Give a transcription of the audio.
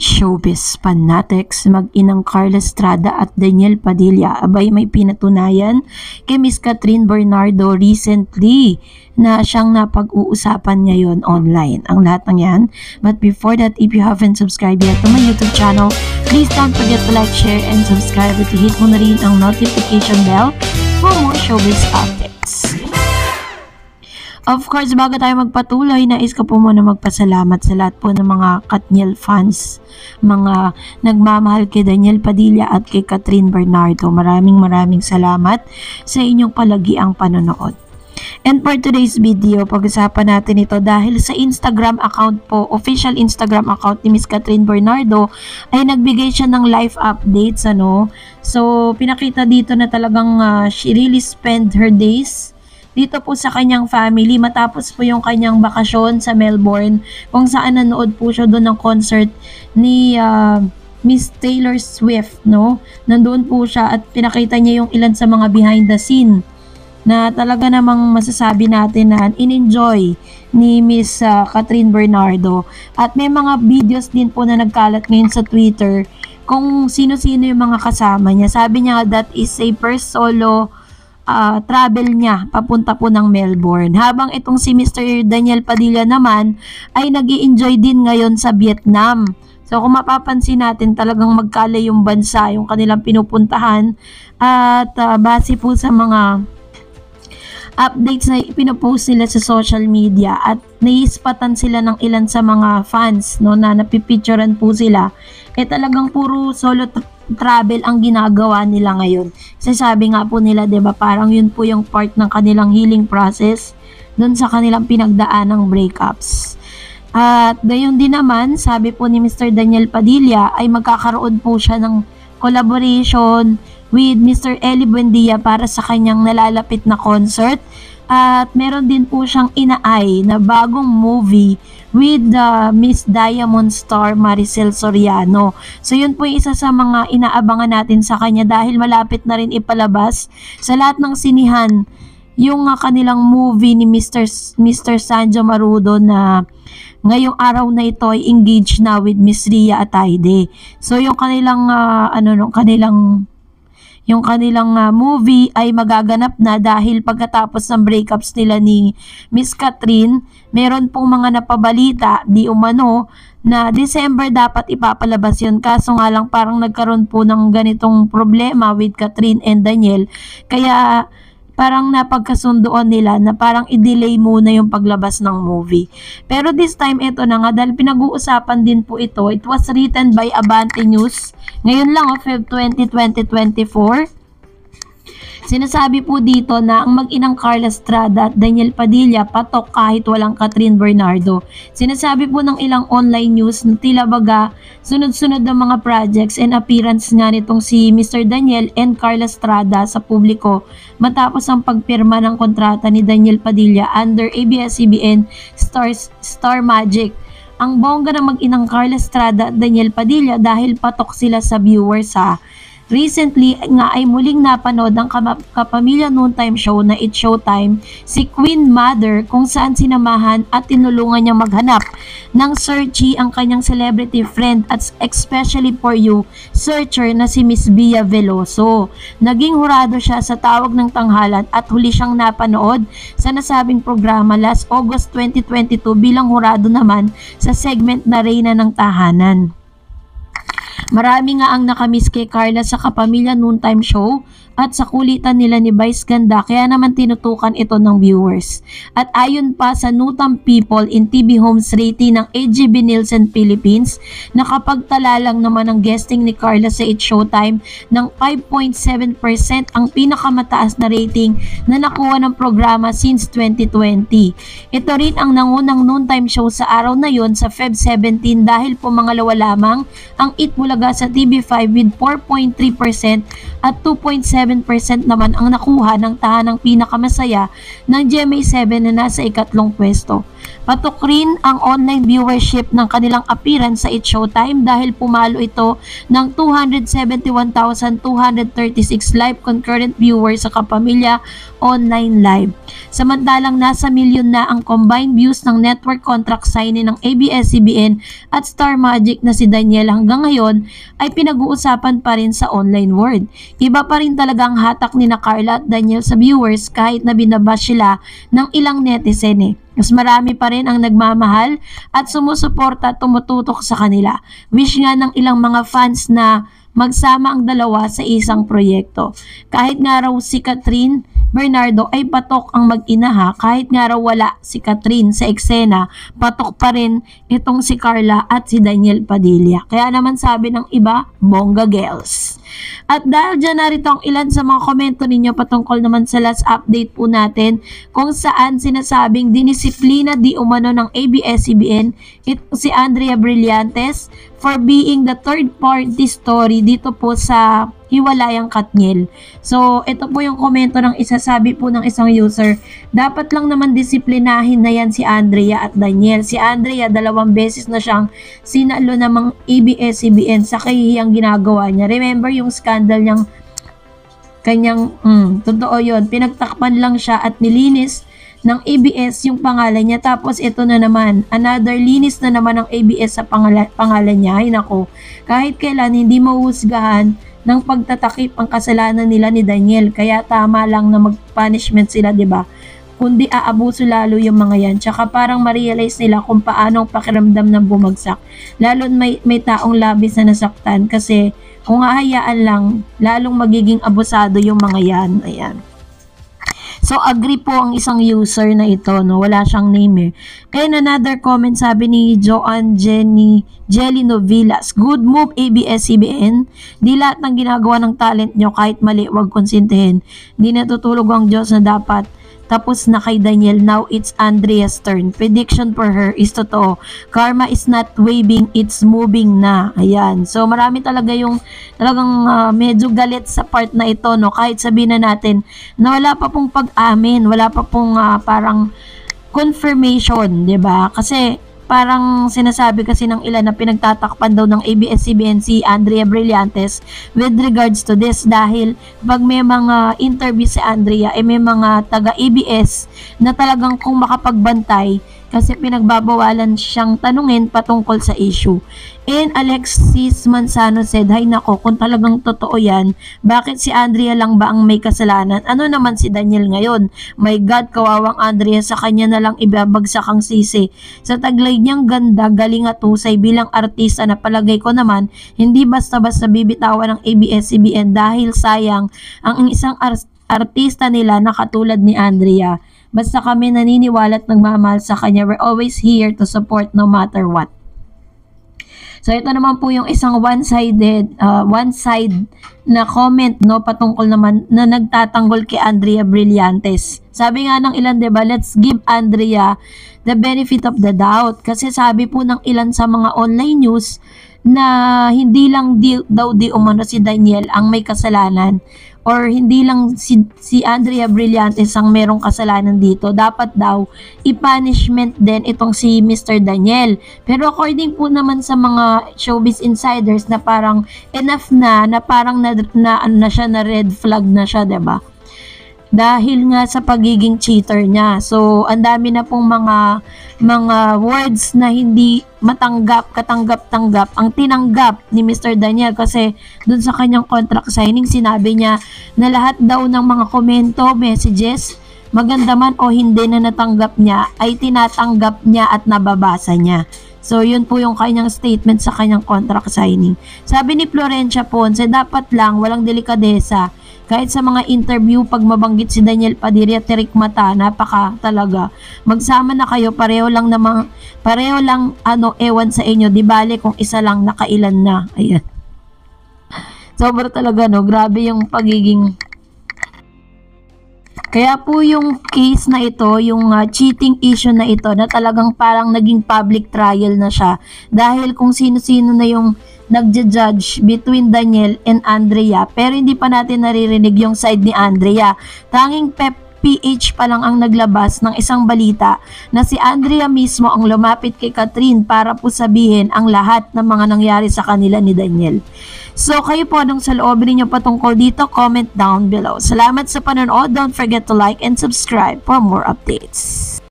Showbiz fanatics, mag-inang Carla Estrada at Daniel Padilla abay may pinatunayan kay Miss Catherine Bernardo recently na siyang napag-uusapan ngayon online. Ang lahat ng yan. But before that, if you haven't subscribed yet to my YouTube channel, please don't forget to like, share, and subscribe at hit mo na rin ang notification bell for more showbiz updates. Of course, bago tayo magpatuloy, nais ko po muna magpasalamat sa lahat po ng mga Katniel fans, mga nagmamahal kay Daniel Padilla at kay Catherine Bernardo. Maraming salamat sa inyong palagiang panonood. And for today's video, pag-usapan natin ito dahil sa Instagram account po, official Instagram account ni Miss Catherine Bernardo ay nagbigay siya ng life updates, ano. So, pinakita dito na talagang she really spent her days dito po sa kanyang family matapos po yung kanyang bakasyon sa Melbourne, kung saan nanood po siya doon ng concert ni Miss Taylor Swift, no? Nandoon po siya at pinakita niya yung ilan sa mga behind the scene na talaga namang masasabi natin na in-enjoy ni Miss Catherine Bernardo. At may mga videos din po na nagkalat ngayon sa Twitter kung sino-sino yung mga kasama niya. Sabi niya that is a first solo travel niya papunta po ng Melbourne. Habang itong si Mr. Daniel Padilla naman ay nag-i-enjoy din ngayon sa Vietnam. So kung mapapansin natin, talagang magkalay yung bansa, yung kanilang pinupuntahan. At base po sa mga updates na pinopost nila sa social media at naiispatan sila ng ilan sa mga fans, no, na napipicturean po sila, talagang puro solo travel ang ginagawa nila ngayon. Sabi nga po nila, 'di ba, parang yun po yung part ng kanilang healing process doon sa kanilang pinagdaan ng breakups. At gayon din naman, sabi po ni Mr. Daniel Padilla ay magkakaroon po siya ng collaboration with Mr. Eli Buendia para sa kanyang nalalapit na concert. At meron din po siyang inaay na bagong movie with Miss Diamond star Maricel Soriano. So yun po yung isa sa mga inaabangan natin sa kanya dahil malapit na rin ipalabas sa lahat ng sinihan yung kanilang movie ni Mr. Sanjo Marudo na ngayong araw na ito ay engaged na with Miss Ria Ataide. So yung kanilang movie ay magaganap na dahil pagkatapos ng breakups nila ni Miss Catherine, meron pong mga napabalita di umano na December dapat ipapalabas yun. Kaso nga lang parang nagkaroon po ng ganitong problema with Catherine and Daniel. Kaya parang napagkasunduan nila na parang i-delay muna yung paglabas ng movie. Pero this time, ito na nga, dahil pinag-uusapan din po ito. It was written by Abante News. Ngayon lang, Feb 20, 2024. Sinasabi po dito na ang mag-inang Carla Estrada at Daniel Padilla patok kahit walang Catherine Bernardo. Sinasabi po ng ilang online news na tila baga sunod-sunod ng mga projects and appearance nga nitong si Mr. Daniel and Carla Estrada sa publiko matapos ang pagpirma ng kontrata ni Daniel Padilla under ABS-CBN Star Magic. Ang bongga ng mag-inang Carla Estrada at Daniel Padilla dahil patok sila sa viewers ha. Recently nga ay muling napanood ang kapamilya noontime show na It's Showtime si Queen Mother, kung saan sinamahan at tinulungan niyang maghanap ng searchy ang kanyang celebrity friend at especially for you searcher na si Miss Bia Veloso. Naging hurado siya sa tawag ng tanghalan at huli siyang napanood sa nasabing programa last August 2022 bilang hurado naman sa segment na Reyna ng Tahanan. Marami nga ang nakamiss kay Carla sa kapamilya noontime show at sa kulitan nila ni Vice Ganda, kaya naman tinutukan ito ng viewers. At ayon pa sa Nutam People in TV Homes rating ng AGB Nielsen Philippines, nakapagtala lang naman ang guesting ni Carla sa It's Showtime ng 5.7%, ang pinakamataas na rating na nakuha ng programa since 2020. Ito rin ang nangunang noontime show sa araw na yon sa Feb 17 dahil po mangalawa lamang ang It Bulaga sa TV5 with 4.3% at 2.7% 47% naman ang nakuha ng tahanang pinakamasaya ng GMA7 na nasa ikatlong pwesto. Patok rin ang online viewership ng kanilang appearance sa It's Showtime dahil pumalo ito ng 271,236 live concurrent viewers sa Kapamilya Online Live. Samantalang nasa milyon na ang combined views ng network contract signing ng ABS-CBN at Star Magic na si Daniel hanggang ngayon ay pinag-uusapan pa rin sa online world. Iba pa rin talaga ang hatak ni na Carla at Daniel sa viewers kahit na binabash sila ng ilang netizen eh. Mas marami pa rin ang nagmamahal at sumusuporta at tumututok sa kanila. Wish nga ng ilang mga fans na magsama ang dalawa sa isang proyekto. Kahit nga raw si Catherine Bernardo ay patok ang mag-ina kahit nga raw wala si Catherine sa eksena, patok pa rin itong si Carla at si Daniel Padilla. Kaya naman sabi ng iba, bongga girls. At dahil dyan narito ang ilan sa mga komento ninyo patungkol naman sa last update po natin kung saan sinasabing dinisiplina di umano ng ABS-CBN ito si Andrea Brillantes for being the third party story dito po sa Hiwalayang Katniel. So, ito po yung komento ng isa, sabi po ng isang user, dapat lang naman disiplinahin na yan si Andrea at Daniel. Si Andrea, 2 beses na siyang sinalo namang ABS-CBN sa kahihiyang ginagawa niya. Remember yung scandal niyang totoo yun. Pinagtakpan lang siya at nilinis ng ABS yung pangalan niya. Tapos ito na naman, another linis na naman ng ABS sa pangalan niya. Ay nako, kahit kailan hindi mahuhusgahan ng pagtatakip ang kasalanan nila ni Daniel. Kaya tama lang na mag-punishment sila, 'di ba? Kundi aabuso lalo yung mga yan. Tsaka parang ma-realize nila kung paano ang pakiramdam ng bumagsak. Lalo may taong labis na nasaktan kasi kung hahayaan lang, lalong magiging abusado yung mga yan. Ayan. So, agree po ang isang user na ito, no? Wala siyang name eh. Kaya another comment sabi ni Joanne Jelly Novilas, good move ABS-CBN. Di lahat ng ginagawa ng talent nyo kahit mali, wag konsintihin. Di natutulog ang Diyos na dapat. Tapos na kay Daniel, now it's Andrea's turn. Prediction for her is totoo. Karma is not waving, it's moving na. Ayan. So marami talaga yung talagang medyo galit sa part na ito, no? Kahit sabihin na natin na wala pa pong pag-amin, wala pa pong parang confirmation, 'di ba? Kasi parang sinasabi kasi ng ilan na pinagtatakpan daw ng ABS-CBN si Andrea Brillantes with regards to this dahil pag may mga interview si Andrea may mga taga-ABS na talagang kung makapagbantay kasi pinagbabawalan siyang tanungin patungkol sa issue. And Alexis Manzano said, hay nako, kung talagang totoo yan, bakit si Andrea lang ba ang may kasalanan? Ano naman si Daniel ngayon? My God, kawawang Andrea, sa kanya na lang ibabagsak ang sisi. Sa taglay niyang ganda, galing at husay bilang artista na palagay ko naman, hindi basta-basta bibitawan ng ABS-CBN dahil sayang ang isang artista nila na katulad ni Andrea. Basta kami naniniwala at nagmamahal sa kanya, we're always here to support no matter what. So ito naman po yung isang one side na comment, no, patungkol naman na nagtatanggol kay Andrea Brillantes. Sabi nga ng ilan, 'di ba, let's give Andrea the benefit of the doubt kasi sabi po ng ilan sa mga online news na hindi lang daw di umano si Daniel ang may kasalanan or hindi lang si Andrea Brillantes ang merong kasalanan dito. Dapat daw i-punishment din itong si Mr. Daniel. Pero according po naman sa mga showbiz insiders na parang enough na parang na siya, na red flag na siya, 'di ba? Dahil nga sa pagiging cheater niya. So, ang dami na pong mga words na hindi katanggap-tanggap ang tinanggap ni Mr. Daniel kasi dun sa kanyang contract signing, sinabi niya na lahat daw ng mga komento, messages, maganda man o hindi na natanggap niya, ay tinatanggap niya at nababasa niya. So, yun po yung kanyang statement sa kanyang contract signing. Sabi ni Florencia Ponce, dapat lang walang delikadesa. Kahit sa mga interview, pag mabanggit si Daniel Padilla, tirik mata, napaka talaga. Magsama na kayo, pareho lang ewan sa inyo, di bale kung isa lang, nakailan na. Ayan. Sobra talaga, no? Grabe yung pagiging Kaya po yung case na ito, yung cheating issue na ito na talagang parang naging public trial na siya dahil kung sino-sino na yung nagja-judge between Daniel and Andrea, pero hindi pa natin naririnig yung side ni Andrea. Tanging PH pa lang ang naglabas ng isang balita na si Andrea mismo ang lumapit kay Catherine para po sabihin ang lahat ng mga nangyari sa kanila ni Daniel. So kayo po, anong saloobin niyo patungkol dito? Comment down below. Salamat sa panonood. Don't forget to like and subscribe for more updates.